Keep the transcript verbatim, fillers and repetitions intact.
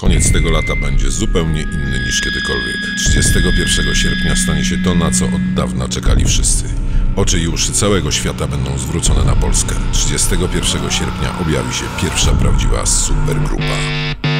Koniec tego lata będzie zupełnie inny niż kiedykolwiek. trzydziestego pierwszego sierpnia stanie się to, na co od dawna czekali wszyscy. Oczy i uszy całego świata będą zwrócone na Polskę. trzydziestego pierwszego sierpnia objawi się pierwsza prawdziwa supergrupa.